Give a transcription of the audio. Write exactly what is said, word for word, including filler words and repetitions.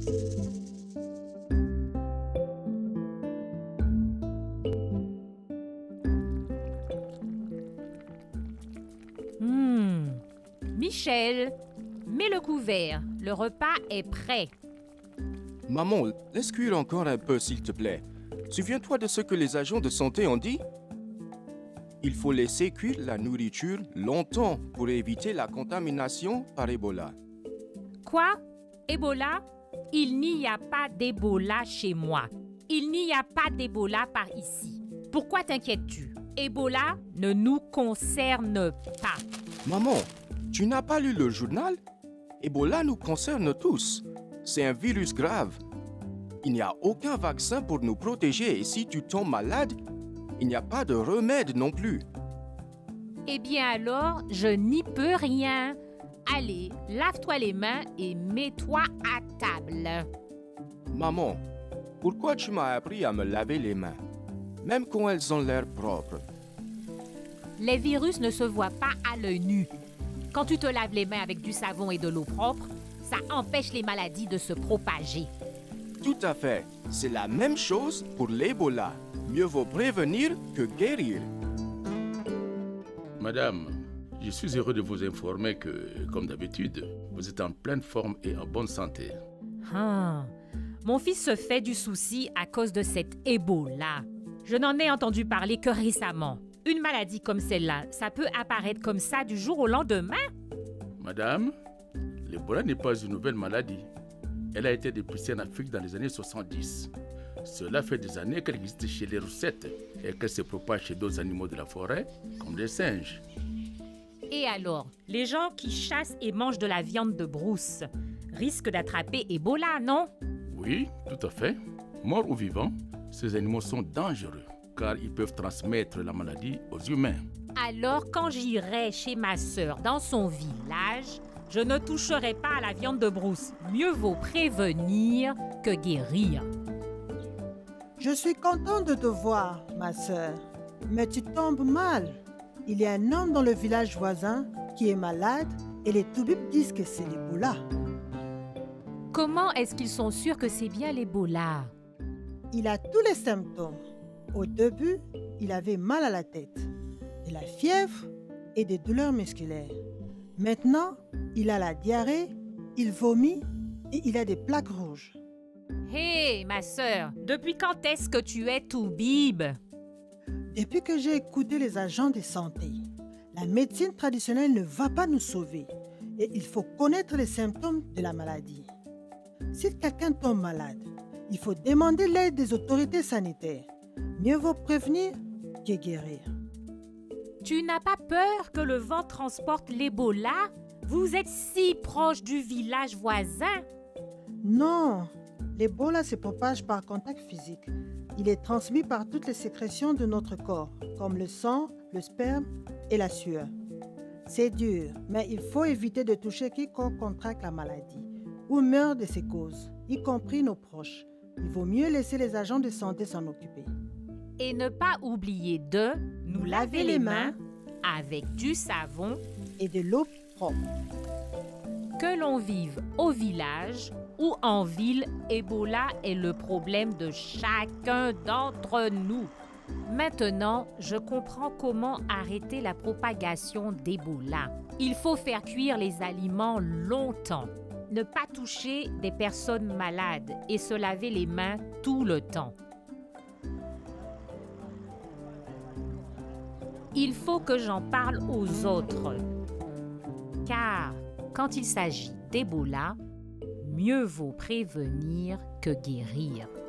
Hmm. Michel, mets le couvert. Le repas est prêt. Maman, laisse cuire encore un peu, s'il te plaît. Souviens-toi de ce que les agents de santé ont dit? Il faut laisser cuire la nourriture longtemps pour éviter la contamination par Ebola. Quoi? Ebola? Il n'y a pas d'Ebola chez moi. Il n'y a pas d'Ebola par ici. Pourquoi t'inquiètes-tu? Ebola ne nous concerne pas. Maman, tu n'as pas lu le journal? Ebola nous concerne tous. C'est un virus grave. Il n'y a aucun vaccin pour nous protéger et si tu tombes malade, il n'y a pas de remède non plus. Eh bien alors, je n'y peux rien. Allez, lave-toi les mains et mets-toi à table. Maman, pourquoi tu m'as appris à me laver les mains, même quand elles ont l'air propres? Les virus ne se voient pas à l'œil nu. Quand tu te laves les mains avec du savon et de l'eau propre, ça empêche les maladies de se propager. Tout à fait. C'est la même chose pour l'Ebola. Mieux vaut prévenir que guérir. Madame, je suis heureux de vous informer que, comme d'habitude, vous êtes en pleine forme et en bonne santé. Ah, mon fils se fait du souci à cause de cet Ebola. Je n'en ai entendu parler que récemment. Une maladie comme celle-là, ça peut apparaître comme ça du jour au lendemain? Madame, l'Ebola n'est pas une nouvelle maladie. Elle a été dépistée en Afrique dans les années soixante-dix. Cela fait des années qu'elle existe chez les roussettes et qu'elle se propage chez d'autres animaux de la forêt, comme les singes. Et alors, les gens qui chassent et mangent de la viande de brousse risquent d'attraper Ebola, non? Oui, tout à fait. Morts ou vivants, ces animaux sont dangereux car ils peuvent transmettre la maladie aux humains. Alors, quand j'irai chez ma sœur dans son village, je ne toucherai pas à la viande de brousse. Mieux vaut prévenir que guérir. Je suis contente de te voir, ma sœur. Mais tu tombes mal. Il y a un homme dans le village voisin qui est malade et les toubibs disent que c'est l'Ebola. Comment est-ce qu'ils sont sûrs que c'est bien l'Ebola? Il a tous les symptômes. Au début, il avait mal à la tête, de la fièvre et des douleurs musculaires. Maintenant, il a la diarrhée, il vomit et il a des plaques rouges. Hé, hey, ma sœur, depuis quand est-ce que tu es toubib? Depuis que j'ai écouté les agents de santé, la médecine traditionnelle ne va pas nous sauver et il faut connaître les symptômes de la maladie. Si quelqu'un tombe malade, il faut demander l'aide des autorités sanitaires. Mieux vaut prévenir que guérir. Tu n'as pas peur que le vent transporte l'Ebola? Vous êtes si proche du village voisin. Non, l'Ebola se propage par contact physique. Il est transmis par toutes les sécrétions de notre corps, comme le sang, le sperme et la sueur. C'est dur, mais il faut éviter de toucher quiconque contracte la maladie ou meurt de ses causes, y compris nos proches. Il vaut mieux laisser les agents de santé s'en occuper. Et ne pas oublier de nous laver les mains avec du savon et de l'eau propre. Que l'on vive au village ou en ville, Ebola est le problème de chacun d'entre nous. Maintenant, je comprends comment arrêter la propagation d'Ebola. Il faut faire cuire les aliments longtemps, ne pas toucher des personnes malades et se laver les mains tout le temps. Il faut que j'en parle aux autres, car quand il s'agit d'Ebola, mieux vaut prévenir que guérir.